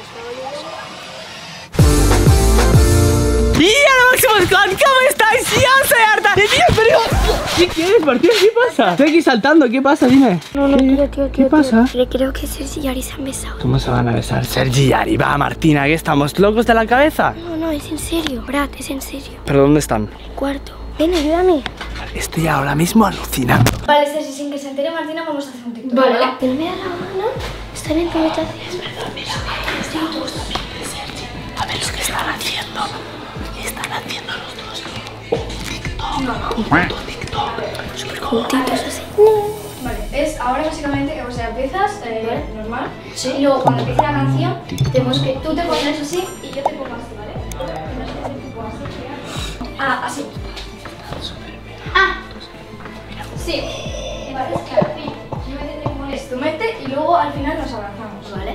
¡Mira, Máximo Squad! ¿Cómo estáis? ¡Ya soy harta! Pero... ¿Qué quieres, Martín? ¿Qué pasa? Estoy aquí saltando, ¿qué pasa? Dime. No, tío. ¿Qué pasa? Creo que Sergi y Ari se han besado. ¿Cómo se van a besar Sergi y Ari? Va, Martina, ¿qué estamos locos de la cabeza? No, es en serio, Brad, es en serio. ¿Pero dónde están? Cuarto. Ven, ayúdame. Estoy ahora mismo alucinando. Vale, Sergi, sin que se entere Martina, vamos a hacer un TikTok. Vale. Pero me da la gana. Están en tu habitación. Mira, Sergi. A ver lo que están haciendo. ¿Qué están haciendo los dos? Un TikTok. Un puto TikTok. Súper Juntitos así. Vale, es ahora básicamente, o sea, empiezas normal. Sí. Y luego cuando empiece la canción, tenemos que tú te pones así y yo te pongo así, ¿vale? Ah, así. Ah, sí. Vale, es claro, sí. Yo me pones tu mente y luego al final nos abrazamos, ¿vale?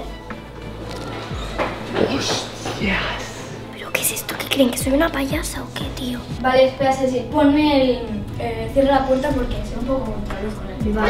¡Hostias! ¿Pero qué es esto? ¿Qué creen? ¿Que soy una payasa o qué, tío? Vale, espera, Sergi, ponme el... cierra la puerta porque se ve un poco contraluz con el... Vale.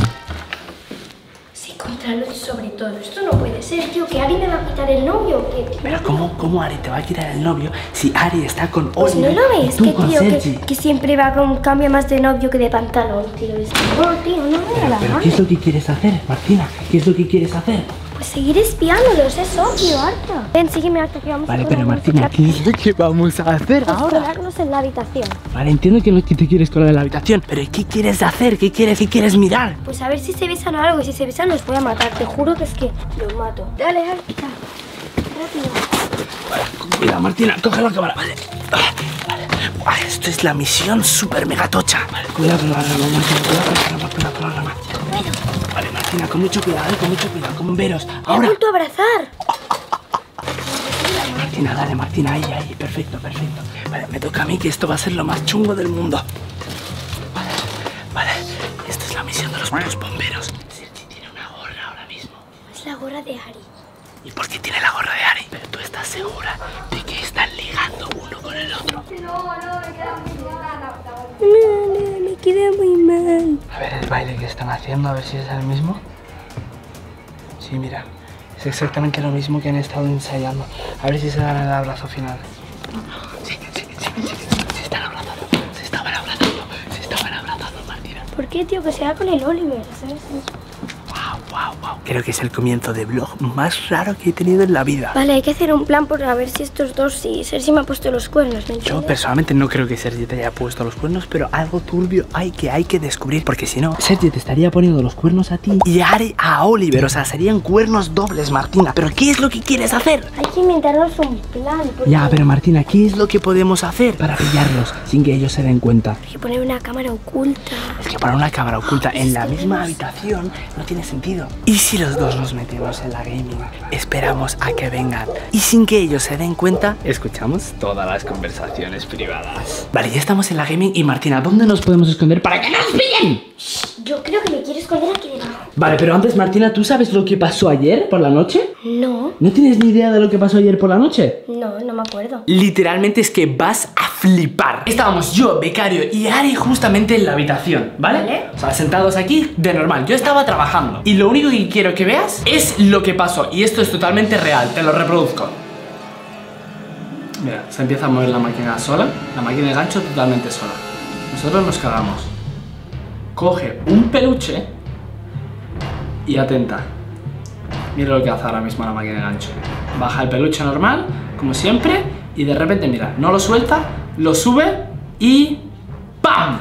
Sí, contraluz sobre todo. Esto no puede ser, tío. ¿Que Ari me va a quitar el novio o qué, tío? Pero ¿cómo Ari te va a quitar el novio si Ari está con Pues Oliver? no lo ves, tú que con tío, Sergi? que siempre va con cambia más de novio que de pantalón, tío. No, tío, no me da la ¿Pero gana. qué es lo que quieres hacer, Martina? ¿Qué es lo que quieres hacer? Pues seguir espiándolos, es obvio, harta. Ven, sígueme, harta, que vamos a Vale, pero colarnos Martina, ¿qué es lo que vamos a hacer Pues ahora? colarnos en la habitación. Vale, entiendo que te quieres colar en la habitación, pero ¿qué quieres hacer? ¿Qué quieres mirar? Pues a ver si se besan o algo, y si se besan los voy a matar. Te juro que es que los mato. Dale, harta. Rápido. Cuidado, Martina, coge la cámara. Vale. Vale. Buah, esto es la misión super mega tocha. Vale, cuidado con la rama, Martina. Cuidado con la rama. Vale, Martina, con mucho cuidado, con bomberos. Me he Ahora. vuelto a abrazar. Martina, dale, Martina, ahí, perfecto. Vale, me toca a mí que esto va a ser lo más chungo del mundo. Vale, esta es la misión de los putos bomberos. Sergi tiene una gorra ahora mismo. Es la gorra de Ari. ¿Y por qué tiene la gorra de Ari? Pero tú estás segura de que están ligando uno con el otro. No, me queda muy mal. A ver el baile que están haciendo, a ver si es el mismo. Sí, mira, es exactamente lo mismo que han estado ensayando. A ver si se dan el abrazo final. Sí, se están abrazando, se estaban abrazando, Martina. ¿Por qué, tío? Que se haga con el Oliver, ¿sabes? Wow. Creo que es el comienzo de vlog más raro que he tenido en la vida. Vale, hay que hacer un plan por a ver si estos dos, si Sergi me ha puesto los cuernos, ¿me entiendes? Yo personalmente no creo que Sergi te haya puesto los cuernos, pero algo turbio hay que descubrir, porque si no, Sergi te estaría poniendo los cuernos a ti y Ari a Oliver, o sea, serían cuernos dobles, Martina. ¿Pero qué es lo que quieres hacer? Hay que inventarnos un plan. Porque Ya, pero Martina, ¿qué es lo que podemos hacer para pillarlos sin que ellos se den cuenta? hay que poner una cámara oculta. Es que poner una cámara oculta en la misma habitación no tiene sentido. ¿Y si los dos nos metemos en la gaming? Esperamos a que vengan y sin que ellos se den cuenta, escuchamos todas las conversaciones privadas. Vale, ya estamos en la gaming y Martina, ¿dónde nos podemos esconder para que no nos pillen? Yo creo que me quiero esconder aquí debajo. Vale, pero antes, Martina, ¿tú sabes lo que pasó ayer por la noche? No, ¿No tienes ni idea de lo que pasó ayer por la noche? no me acuerdo. Literalmente es que vas a flipar. Estábamos yo, Becario y Ari justamente en la habitación, ¿vale? Vale. O sea, sentados aquí de normal. Yo estaba trabajando y lo único que quiero que veas es lo que pasó. Y esto es totalmente real, te lo reproduzco. Mira, se empieza a mover la máquina sola. La máquina de gancho totalmente sola. Nosotros nos cagamos. Coge un peluche y atenta. Mira lo que hace ahora mismo la máquina de gancho. Baja el peluche normal, como siempre, y de repente, mira, no lo suelta, lo sube y ¡pam!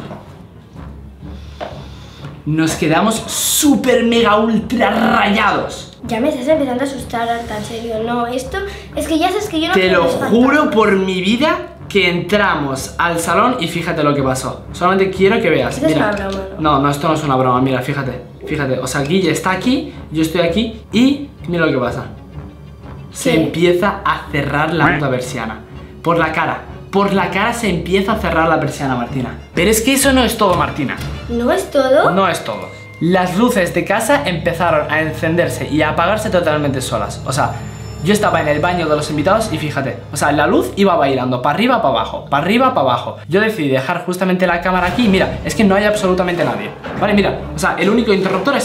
Nos quedamos súper mega ultra rayados. Ya me estás empezando a asustar, Arta, en serio. No, esto es que ya sabes que yo no Te creo lo en los juro fantasmas. por mi vida que entramos al salón y fíjate lo que pasó. Solamente quiero que veas. Esto es Mira. una broma, No, esto no es una broma, mira, fíjate. O sea, Guille está aquí, yo estoy aquí y mira lo que pasa. Se ¿Qué? empieza a cerrar la puta persiana. Por la cara se empieza a cerrar la persiana, Martina. Pero es que eso no es todo, Martina. ¿No es todo? No es todo. Las luces de casa empezaron a encenderse y a apagarse totalmente solas. O sea, yo estaba en el baño de los invitados y fíjate, o sea, la luz iba bailando para arriba, para abajo, para arriba, para abajo. Yo decidí dejar justamente la cámara aquí y mira, es que no hay absolutamente nadie. Vale, mira, o sea, el único interruptor es este.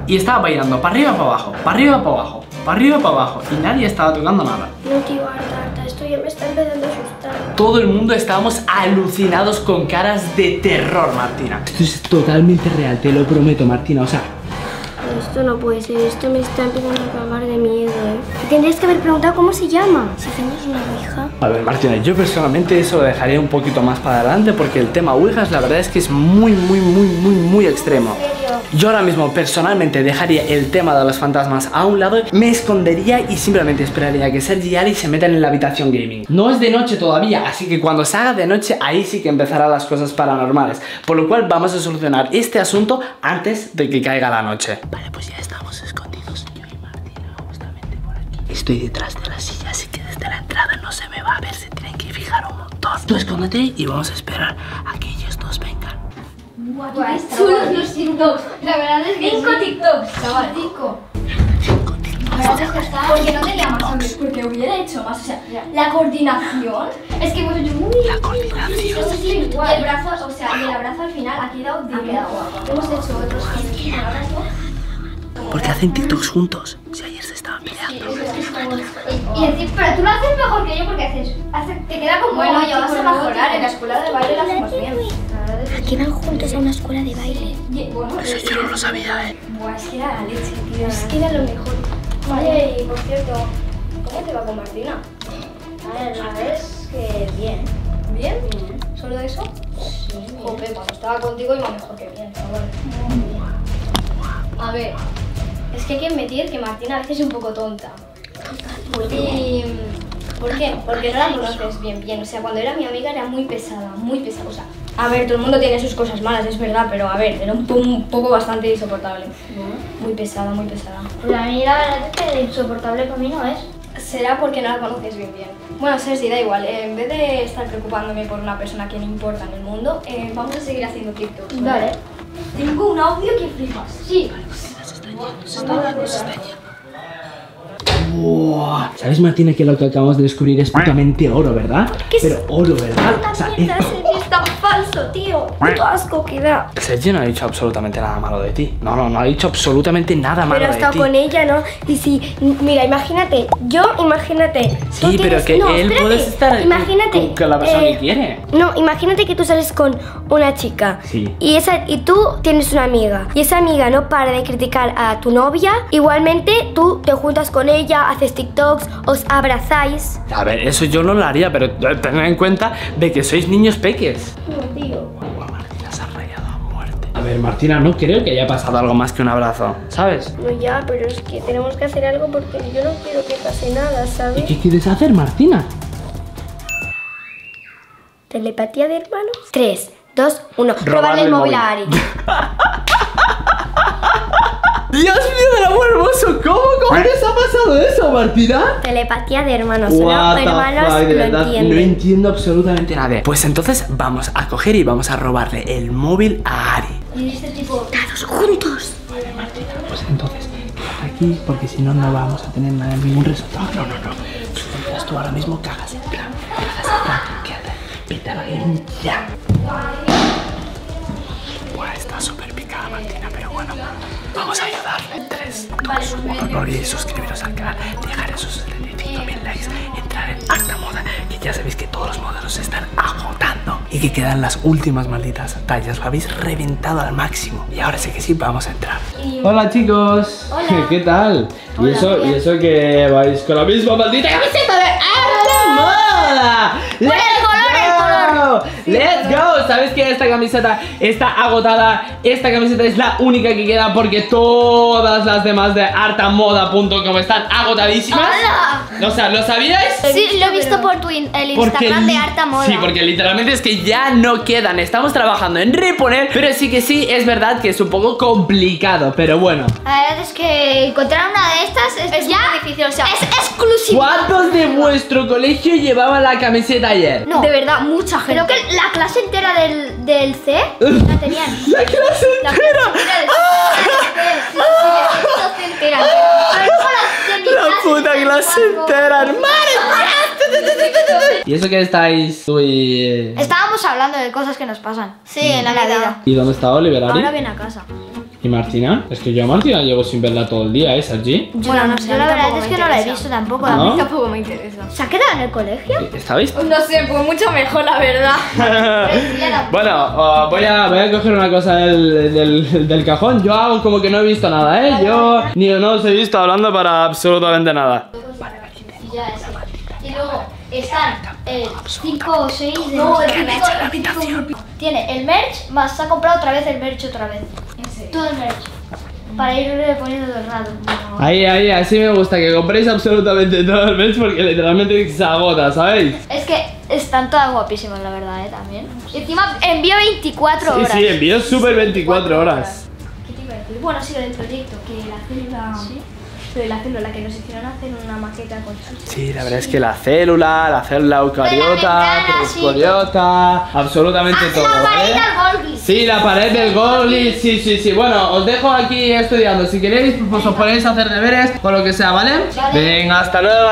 y estaba bailando para arriba, para abajo, para arriba, para abajo, para arriba, para abajo, y nadie estaba tocando nada. No, tío, harta, esto ya me está empezando a asustar. Todo el mundo estábamos alucinados con caras de terror, Martina. Esto es totalmente real, te lo prometo, Martina, o sea... Esto no puede ser, esto me está empezando a cagar de miedo, Tendrías que haber preguntado cómo se llama. Si hacemos una ouija. A ver, Martina, yo personalmente eso lo dejaría un poquito más para adelante porque el tema ouijas la verdad es que es muy extremo. ¿En serio? Yo ahora mismo personalmente dejaría el tema de los fantasmas a un lado, me escondería y simplemente esperaría que Sergi y Ali se metan en la habitación gaming. No es de noche todavía, así que cuando se haga de noche ahí sí que empezarán las cosas paranormales, por lo cual vamos a solucionar este asunto antes de que caiga la noche. Vale, pues ya estamos escondidos, yo y Martina justamente por aquí. Estoy detrás de la silla, así que desde la entrada no se me va a ver, se tienen que fijar un montón. Tú escóndete y vamos a esperar a que ellos dos vengan. Guau, chulos los TikToks. La verdad es que 5 TikToks, chaval. 5. La verdad es que está... Porque no tenía más amigos, porque hubiera hecho más. O sea, la coordinación. Es que hemos hecho La coordinación. Y el brazo, o sea, y el abrazo al final ha quedado divino. Hemos hecho otros Porque hacen TikToks juntos. Si ayer se estaban peleando. Y encima, pero tú lo haces mejor que yo porque te queda como... Bueno, ya vas a mejorar. En la escuela de baile lo hacemos bien. Aquí van juntos a una escuela de baile. Bueno, Eso yo no lo sabía, Buah, es que era la leche, tío. Es que era lo mejor. Oye, y por cierto, ¿cómo te va con Martina? A ver, la verdad es que bien. ¿Bien? ¿Solo eso? Sí. Jope, cuando estaba contigo iba mejor que bien, pero bueno. A ver, es que hay que admitir que Martina a veces es un poco tonta. Y... ¿por qué? Porque no la conoces bien. O sea, cuando era mi amiga era muy pesada. O sea, a ver, todo el mundo tiene sus cosas malas, es verdad, pero a ver, era un poco bastante insoportable. Muy pesada. Pues a mí la verdad es que insoportable para mí no es. Será porque no la conoces bien. Bueno, Sergi, da igual. En vez de estar preocupándome por una persona que no importa en el mundo, vamos a seguir haciendo TikToks. Vale. Tengo un audio que flipas. Sí. Wow. ¿Sabes, Martina, que lo que acabamos de descubrir es puramente oro, verdad? Pero oro, ¿verdad? O sea, Sergi, es tan falso, tío. Puto asco que da. Sergi no ha dicho absolutamente nada malo de ti. No ha dicho absolutamente nada malo Pero he de estado ti. con ella, ¿no? Y si, mira, imagínate. tú Sí, pero tienes- que no, él espérate, puede estar imagínate, con la persona que quiere. No, imagínate que tú sales con una chica. Sí. Y tú tienes una amiga. Y esa amiga no para de criticar a tu novia. Igualmente, tú te juntas con ella, haces TikToks, os abrazáis. A ver, eso yo no lo haría, pero tened en cuenta de que sois niños peques. No, tío. Guau, Martina se ha rayado a muerte. A ver, Martina, no creo que haya pasado algo más que un abrazo, ¿sabes? No, ya, pero es que tenemos que hacer algo porque yo no quiero que pase nada, ¿Y ¿sabes? qué quieres hacer, Martina? ¿Telepatía de hermanos? 3, 2, 1. Robarle el móvil a Ari. ¡Dios mío del amor hermoso! ¿Cómo les ha pasado eso, Martina? Telepatía de hermanos. Solo What the hermanos fuck, de lo verdad, entienden. no entiendo absolutamente nada. Pues entonces vamos a coger y vamos a robarle el móvil a Ari. Y este tipo... Todos juntos. Vale, Martina, pues entonces quédate aquí porque si no, no vamos a tener nada, ningún resultado. No. Tú ahora mismo cagas en plan. Quédate. Vete a la game ya. Buah, está súper picada, Martina, pero bueno. Vamos a ayudarle. 3, 2, 1. No olvidéis suscribiros al canal, dejar esos 75.000 likes, entrar en Alta Moda, que ya sabéis que todos los modelos se están agotando y que quedan las últimas malditas tallas. Lo habéis reventado al máximo. Y ahora sí que sí, vamos a entrar. Hola, chicos. Hola. ¿Qué tal? Hola, ¿Y eso que vais con la misma maldita camiseta de Alta Moda? el color. ¡Let's go! ¿Sabes que esta camiseta está agotada? Esta camiseta es la única que queda porque todas las demás de artamoda.com están agotadísimas. ¡Hala! O sea, ¿lo sabíais? Sí, lo he visto por el Instagram de Harta Moda. Sí, porque literalmente es que ya no quedan. Estamos trabajando en reponer, pero sí que sí, es verdad que es un poco complicado, pero bueno. La verdad es que encontrar una de estas es ya muy difícil, o sea, es exclusivo. ¿Cuántos de vuestro colegio llevaban la camiseta ayer? No, De verdad, mucha gente. creo que la clase entera del C la tenían. ¡La clase La entera! clase entera. Pero luego las de mi ¡La clase puta de clase cuatro. entera, hermano! ¿Y eso que estáis tú y...? Estábamos hablando de cosas que nos pasan. Sí, en la vida. ¿Y dónde está Oliver, Ari? Ahora viene a casa. ¿Y Martina? Es que yo a Martina llevo sin verla todo el día, Sergi. Bueno, no sé, yo la verdad es que no la he visto tampoco. ¿No? A mí tampoco me interesa. ¿Se ha quedado en el colegio? ¿Estabais? No sé, pues mucho mejor, la verdad. Bueno, voy a coger una cosa del cajón. Yo hago como que no he visto nada, ¿eh? Yo ni no os he visto hablando para absolutamente nada. Y ya, sí. Y luego están 5 o 6 de el típico. Tiene el merch, más se ha comprado otra vez el merch otra vez. Todo el merch. Para ir poniendo todo el rato. Ahí, así me gusta, que compréis absolutamente todo el mes porque literalmente se agota, ¿sabéis? Es que están todas guapísimas, la verdad, también. Y encima envío 24 horas. Sí, envío súper 24 horas. ¿Qué te iba a decir? Bueno, sí, lo del proyecto, que la célula... ¿Sí? Pero la célula que nos hicieron hacer una maqueta con sus... Sí, la verdad es que la célula eucariota, procardiota, absolutamente todo, La pared ¿vale? del Golgi. Sí, la pared del Golgi, sí. Bueno, os dejo aquí estudiando. Si queréis, pues os ponéis a hacer deberes o lo que sea, ¿vale? Venga, hasta luego.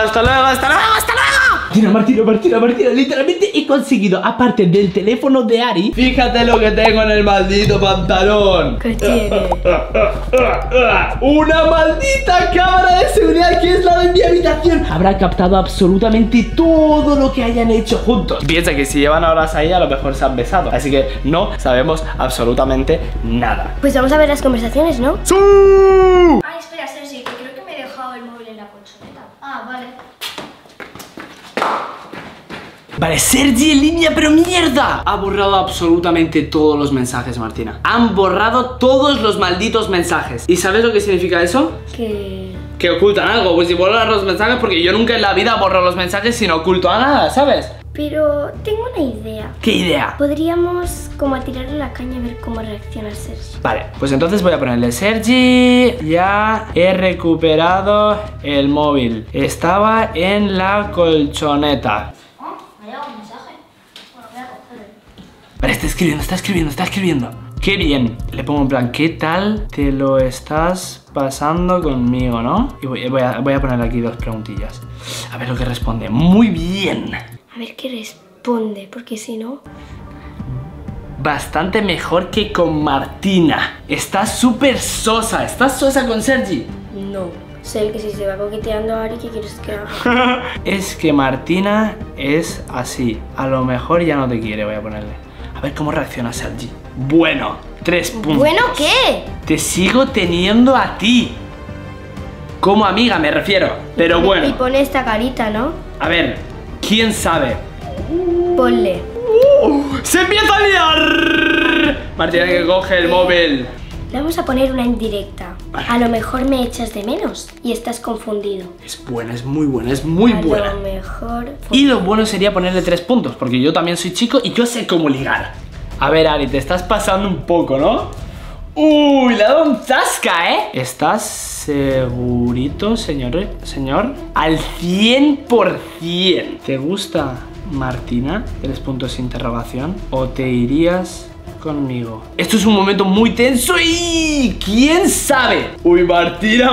Martina, literalmente he conseguido, aparte del teléfono de Ari, fíjate lo que tengo en el maldito pantalón. ¿Qué tiene? Una maldita cámara de seguridad que es la de mi habitación. Habrá captado absolutamente todo lo que hayan hecho juntos. Piensa que si llevan horas ahí a lo mejor se han besado. Así que no sabemos absolutamente nada. Pues vamos a ver las conversaciones, ¿no? ¡Sí! Ay, espera, Sergi, que creo que me he dejado el móvil en la colchoneta. Ah, vale. Vale, Sergi en línea, pero mierda. Ha borrado absolutamente todos los mensajes, Martina. Han borrado todos los malditos mensajes. ¿Y sabes lo que significa eso? Que ocultan algo. Pues si borran los mensajes, porque yo nunca en la vida borro los mensajes sin oculto a nada, ¿sabes? Pero tengo una idea. ¿Qué idea? Podríamos como tirarle la caña a ver cómo reacciona Sergi. Vale, pues entonces voy a ponerle: Sergi, ya he recuperado el móvil. Estaba en la colchoneta. ¿Me ha llegado un mensaje? Bueno, voy a cogerlo. Vale, está escribiendo. Qué bien. Le pongo en plan: ¿qué tal te lo estás pasando conmigo, no? Y voy a ponerle aquí 2 preguntillas. A ver lo que responde. Muy bien. A ver qué responde, porque si no... Bastante mejor que con Martina. Estás súper sosa. ¿Estás sosa con Sergi? No. Sé que si se va coqueteando a Ari, ¿qué quieres que haga? Es que Martina es así. A lo mejor ya no te quiere, voy a ponerle. A ver cómo reacciona Sergi. Bueno, 3 puntos. ¿Bueno qué? Te sigo teniendo a ti. Como amiga me refiero. Pero bueno. Y pone esta carita, ¿no? A ver, ¿quién sabe? Ponle. ¡Se empieza a liar! Martina que coge el móvil. Le vamos a poner una indirecta. A lo mejor me echas de menos y estás confundido. Es buena, es muy buena, es muy buena. A lo mejor... Y lo bueno sería ponerle 3 puntos, porque yo también soy chico y yo sé cómo ligar. A ver, Ari, te estás pasando un poco, ¿no? ¡Uy! Le ha dado un zasca, ¿eh? ¿Estás segurito, señor? Al 100%. ¿Te gusta Martina? 3 puntos de interrogación. ¿O te irías conmigo? Esto es un momento muy tenso y... ¿quién sabe? Uy, Martina.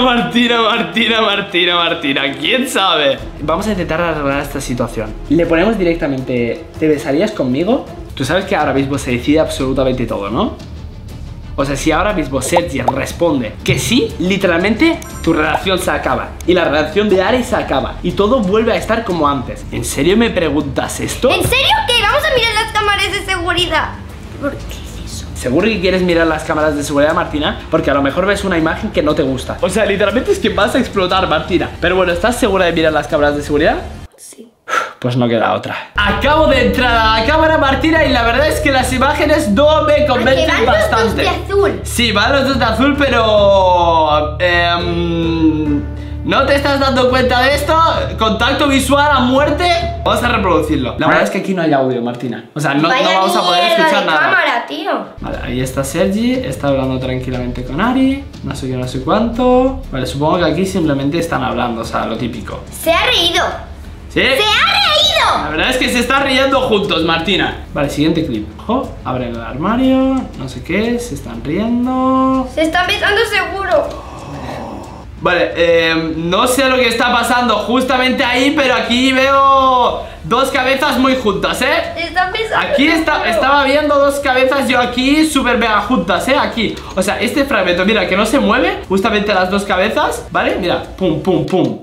¿Quién sabe? Vamos a intentar arreglar esta situación. Le ponemos directamente: ¿te besarías conmigo? Tú sabes que ahora mismo se decide absolutamente todo, ¿no? O sea, si ahora mismo Sergi responde que sí, literalmente tu relación se acaba. Y la relación de Ari se acaba. Y todo vuelve a estar como antes. ¿En serio me preguntas esto? ¿En serio qué? Vamos a mirar las cámaras de seguridad. ¿Por qué es eso? ¿Seguro que quieres mirar las cámaras de seguridad, Martina? Porque a lo mejor ves una imagen que no te gusta. O sea, literalmente es que vas a explotar, Martina. Pero bueno, ¿estás segura de mirar las cámaras de seguridad? Sí. Pues no queda otra. Acabo de entrar a la cámara, Martina, y la verdad es que las imágenes no me convencen bastante. Los dos de azul. Sí, van los 2 de azul, pero... ¿no te estás dando cuenta de esto? Contacto visual a muerte. Vamos a reproducirlo. La verdad es que aquí no hay audio, Martina. O sea, no vamos a poder escuchar nada. Cámara, tío. Vale, ahí está Sergi, está hablando tranquilamente con Ari. No sé qué, no sé cuánto. Vale, supongo que aquí simplemente están hablando, o sea, lo típico. Se ha reído. ¿Sí? ¡Se ha reído! La verdad es que se están riendo juntos, Martina. Vale, siguiente clip. Ojo, abren el armario, no sé qué, se están riendo. Se están besando seguro. Vale, no sé lo que está pasando justamente ahí, pero aquí veo dos cabezas muy juntas, ¿eh? Están besando. Aquí estaba viendo dos cabezas yo aquí súper mega juntas, ¿eh? Aquí, o sea, este fragmento, mira, que no se mueve, justamente las dos cabezas, ¿vale? Mira, pum, pum, pum.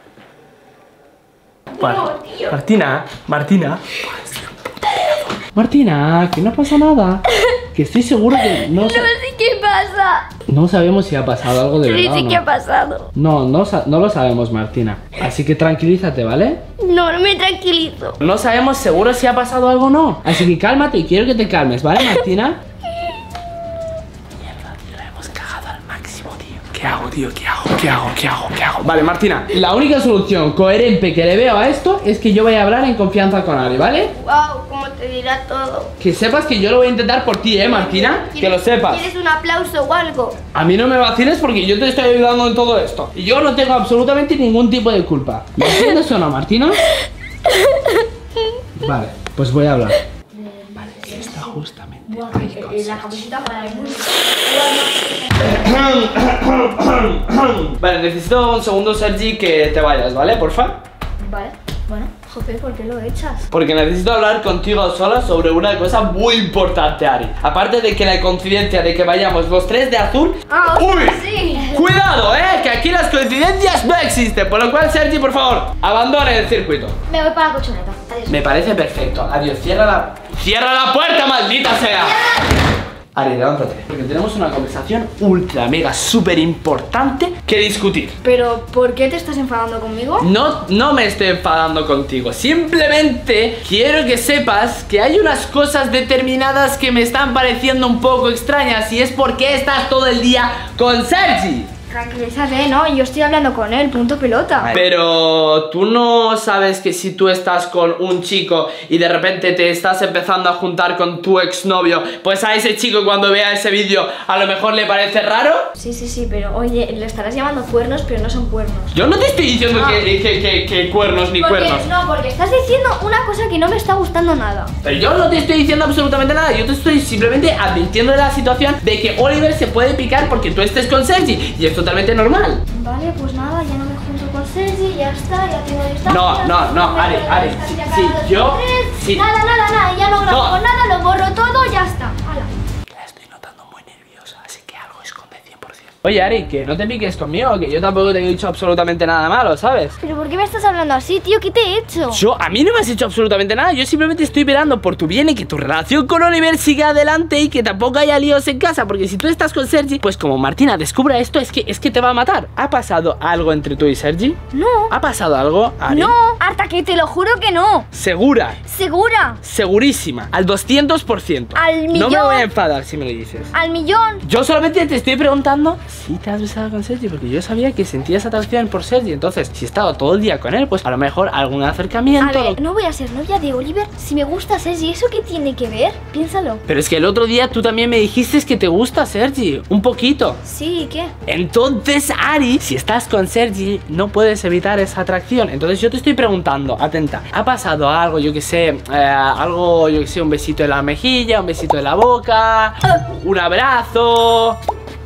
Vale. Martina, que no pasa nada. Que estoy seguro que no... No sé qué pasa. No sabemos si ha pasado algo de verdad. Sí, ¿no? ¿qué ha pasado? No lo sabemos, Martina. Así que tranquilízate, ¿vale? No me tranquilizo. No sabemos seguro si ha pasado algo o no. Así que cálmate y quiero que te calmes, ¿vale, Martina? Mierda, tío, la hemos cagado al máximo, tío. ¿Qué hago, tío? ¿Qué hago? Vale, Martina, la única solución coherente que le veo a esto es que yo vaya a hablar en confianza con Ari, ¿vale? Wow, cómo te dirá todo. Que sepas que yo lo voy a intentar por ti, Martina. Que lo sepas. ¿Quieres un aplauso o algo? A mí no me vaciles porque yo te estoy ayudando en todo esto. Y yo no tengo absolutamente ningún tipo de culpa. ¿Me entiendes o no, Martina? Vale, pues voy a hablar. Vale, está justamente. La camiseta para el mundo. Vale, necesito un segundo, Sergi, que te vayas, ¿vale? Porfa. Vale, bueno, Jope, ¿por qué lo echas? Porque necesito hablar contigo sola sobre una cosa muy importante, Ari. Aparte de que la coincidencia de que vayamos los tres de azul. Ah, ¡Uy! Sí. ¡Cuidado, que aquí las coincidencias no existen! Por lo cual, Sergi, por favor, abandone el circuito. Me voy para la colchoneta. Adiós. Me parece perfecto. Adiós, cierra la puerta, maldita sea. Ari, levántate, porque tenemos una conversación ultra, mega, súper importante que discutir. Pero, ¿por qué te estás enfadando conmigo? No me estoy enfadando contigo. Simplemente quiero que sepas que hay unas cosas determinadas que me están pareciendo un poco extrañas. Y es porque estás todo el día con Sergi. Tranquilízate, ¿no? Yo estoy hablando con él, punto pelota. Pero tú no sabes que si tú estás con un chico y de repente te estás empezando a juntar con tu exnovio, pues a ese chico cuando vea ese vídeo a lo mejor le parece raro. Sí, pero oye, le estarás llamando cuernos, pero no son cuernos. Yo no te estoy diciendo que cuernos ni cuernos. No, porque estás diciendo una cosa que no me está gustando nada. Pero yo no te estoy diciendo absolutamente nada. Yo te estoy simplemente advirtiendo de la situación de que Oliver se puede picar porque tú estés con Sergi. Y es totalmente normal. Vale, pues nada, ya no me junto con Sergi, ya está, ya tengo distancia. No, Ari, sí. Nada, ya no grabo No. nada, lo borro todo, ya está. Hala. La estoy notando muy nerviosa, así que algo esconde 100%. Oye, Ari, que no te piques conmigo, que yo tampoco te he dicho absolutamente nada malo, ¿sabes? ¿Pero por qué me estás hablando así, tío? ¿Qué te he hecho? A mí no me has hecho absolutamente nada. Yo simplemente estoy velando por tu bien y que tu relación con Oliver siga adelante y que tampoco haya líos en casa. Porque si tú estás con Sergi, pues como Martina descubra esto, es que te va a matar. ¿Ha pasado algo entre tú y Sergi? No. ¿Ha pasado algo, Ari? No, hasta que te lo juro que no. ¿Segura? ¿Segura? Segurísima, al 200%. Al millón. No me voy a enfadar si me lo dices. Al millón. Yo solamente te estoy preguntando si te has besado con Sergi, porque yo sabía que sentías atracción por Sergi. Entonces, si he estado todo el día con él, pues a lo mejor algún acercamiento. A ver, no voy a ser novia de Oliver si me gusta Sergi. ¿Eso qué tiene que ver? Piénsalo. Pero es que el otro día tú también me dijiste que te gusta Sergi, un poquito. Sí, ¿y qué? Entonces, Ari, si estás con Sergi, no puedes evitar esa atracción. Entonces yo te estoy preguntando, atenta, ¿ha pasado algo, yo que sé, un besito en la mejilla, un besito en la boca, un abrazo?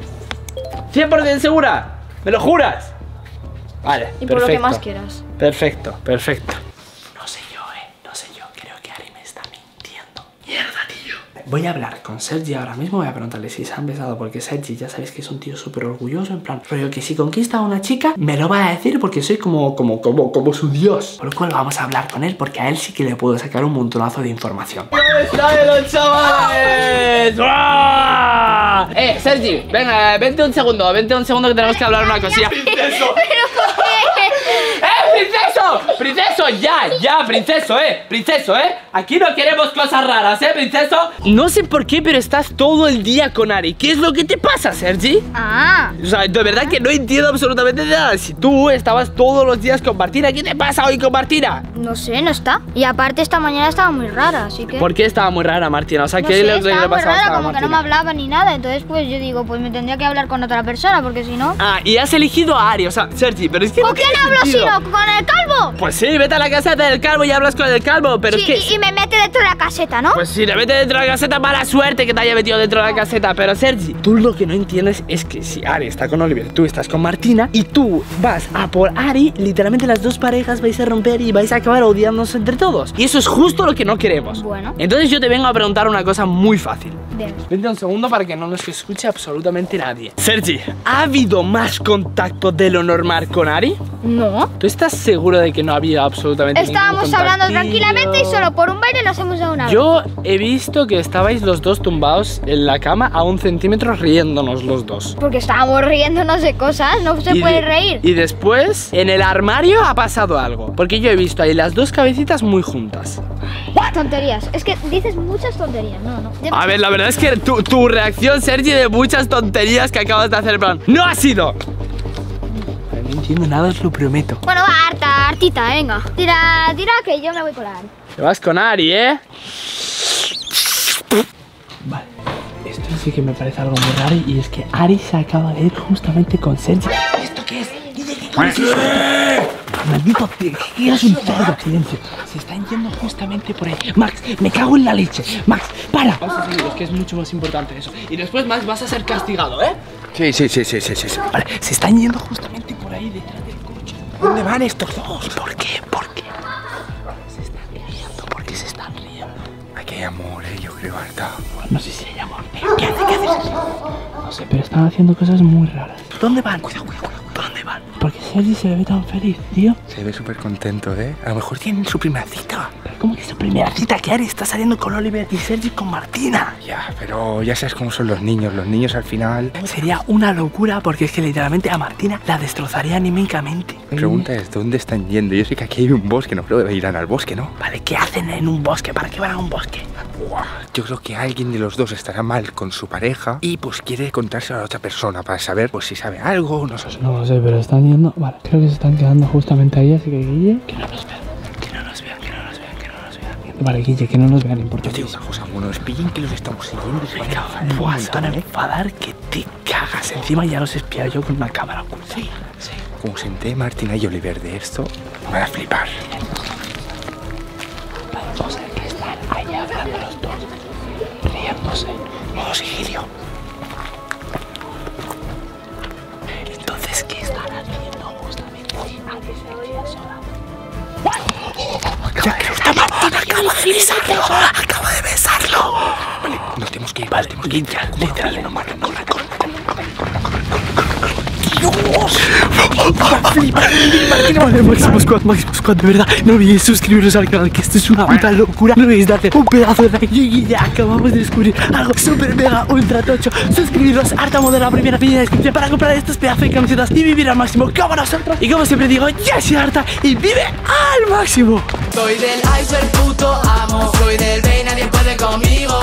¿100% segura? ¿Me lo juras? Vale, Y perfecto. por lo que más quieras. Perfecto. No sé yo, creo que Ari me está mintiendo. Mierda, tío. Voy a hablar con Sergi ahora mismo, voy a preguntarle si se han besado, porque Sergi ya sabéis que es un tío súper orgulloso, en plan, rollo que si conquista a una chica, me lo va a decir porque soy como su dios. Por lo cual vamos a hablar con él, porque a él sí que le puedo sacar un montonazo de información. ¿Dónde están los chavales? ¡Uah! Sergi, venga, vente un segundo que tenemos que hablar una cosilla. ¡Princeso! ¡Princeso! ¡Ya, princeso! Aquí no queremos cosas raras, princeso. No sé por qué, pero estás todo el día con Ari. ¿Qué es lo que te pasa, Sergi? O sea, de verdad que no entiendo absolutamente nada. Si tú estabas todos los días con Martina, ¿qué te pasa hoy con Martina? No sé, no está. Y aparte esta mañana estaba muy rara, así que... ¿Por qué estaba muy rara, Martina? O sea, No ¿qué sé, le estaba muy pasaba rara, a como que no me Martina? hablaba ni nada. Entonces pues yo digo, pues me tendría que hablar con otra persona, porque si no... Ah, y has elegido a Ari, o sea, Sergi, pero es que... ¿Con quién hablo si no? ¿Con el calvo? Pues sí, vete a la caseta del calvo y hablas con el calvo, pero Sí, es que... y me mete dentro de la caseta, ¿no? Pues si te metes dentro de la caseta, mala suerte que te haya metido dentro de la caseta. Pero Sergi, tú lo que no entiendes es que si Ari está con Oliver, tú estás con Martina y tú vas a por Ari, literalmente las dos parejas vais a romper y vais a acabar odiándose entre todos. Y eso es justo lo que no queremos. Bueno. Entonces yo te vengo a preguntar una cosa muy fácil. Bien. Vente un segundo para que no nos escuche absolutamente nadie. Sergi, ¿ha habido más contacto de lo normal con Ari? No. ¿Tú estás seguro de que no ha habido absolutamente Estábamos ningún hablando contactillo? tranquilamente y solo por un baile nos hemos dado una vez. Yo he visto que estabais los dos tumbados en la cama a 1 centímetro riéndonos los dos. Porque estábamos riéndonos de cosas, no se puede reír. Y después, en el armario ha pasado algo. Porque yo he visto ahí las dos cabecitas muy juntas. Tonterías. Es que dices muchas tonterías. No. A ver, la verdad es que tu reacción, Sergi, de muchas tonterías que acabas de hacer, en plan, ¡no ha sido! No entiendo nada, os lo prometo. Bueno, va, hartita, venga. Tira que yo me voy con la Ari. Te vas con Ari, ¿eh? Vale, esto sí que me parece algo muy raro y es que Ari se acaba de ir justamente con Sergi. ¿Esto qué es? Dice que maldito, que eres un cerdo. Silencio. Se está yendo justamente por ahí. Max, me cago en la leche. Max, para. Vamos a seguir, es que es mucho más importante eso. Y después, Max, vas a ser castigado, ¿eh? Sí. Vale, se están yendo justamente por ahí detrás del coche. ¿Dónde van estos dos? ¿Por qué? Se están riendo. ¿Por qué se están riendo? Aquí hay amor, yo creo, harta. No sé si hay amor. ¿Qué haces? No sé, pero están haciendo cosas muy raras. ¿Dónde van? Cuidado. ¿Dónde van? Porque Sergi se ve tan feliz, tío. Se ve súper contento, ¿eh? A lo mejor tienen su primera cita. ¿Cómo que su primera cita? Que Ari está saliendo con Oliver y Sergi con Martina. Ya, pero ya sabes cómo son los niños. Los niños al final... Sería una locura porque es que literalmente a Martina la destrozaría anímicamente. Mi pregunta es, ¿dónde están yendo? Yo sé que aquí hay un bosque, no creo que irán al bosque, ¿no? Vale, ¿qué hacen en un bosque? ¿Para qué van a un bosque? Buah, yo creo que alguien de los dos estará mal con su pareja y pues quiere contárselo a la otra persona para saber pues si sabe algo, no sé. No lo sé, pero están yendo... Vale, creo que se están quedando justamente ahí, así que Guille... Que no nos vean. Vale, Guille, que no nos vean, Yo importante. te digo una cosa, bueno, nos pillen que los estamos siguiendo y se van a enfadar un Buah, se van a montón, ¿eh? enfadar que te cagas. Encima ya los espía yo con una cámara oculta. Sí. Como senté Martina y Oliver de esto, van a flipar. Vamos a ver que están ahí hablando los dos, riéndose, modo sigilio. Entonces, ¿qué están haciendo justamente? Aquí se oye sola. Acaba de besarlo. Vale, nos tenemos que ir, Vale, nos tenemos que ir. literal. Vale, Máximo Squad, de verdad, no olvidéis suscribiros al canal, que esto es una puta locura. No olvidéis darle un pedazo de like y ya acabamos de descubrir algo súper mega ultra tocho. Suscribiros, hartamo de la primera pilla de descripción para comprar estos pedazos de camisetas y vivir al máximo como nosotros. Y como siempre digo, ya soy harta y vive al máximo. Soy del iceberg, puto amo. Soy del Bay, nadie puede conmigo.